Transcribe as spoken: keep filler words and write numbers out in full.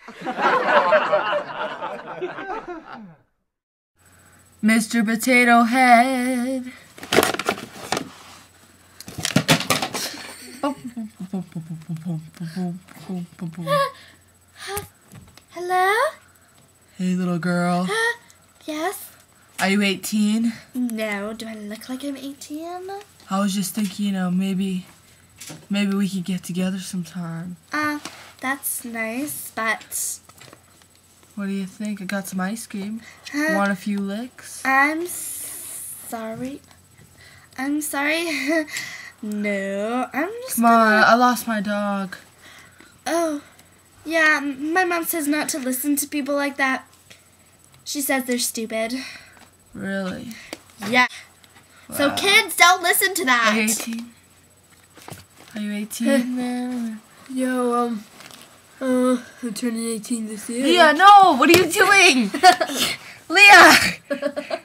Mister Potato Head. Hello? Hey, little girl. Yes? Are you eighteen? No. Do I look like I'm eighteen? I was just thinking, you know, maybe, maybe we could get together sometime. Uh, that's nice, but... What do you think? I got some ice cream. Uh, Want a few licks? I'm sorry. I'm sorry. No, I'm just Come gonna... on, I lost my dog. Oh, yeah, my mom says not to listen to people like that. She says they're stupid. Really? Yeah. Wow. So kids, don't listen to that. Are you eighteen? Are you eighteen, man? Yo, um, uh, I'm turning eighteen this year. Leah, no! What are you doing? Leah!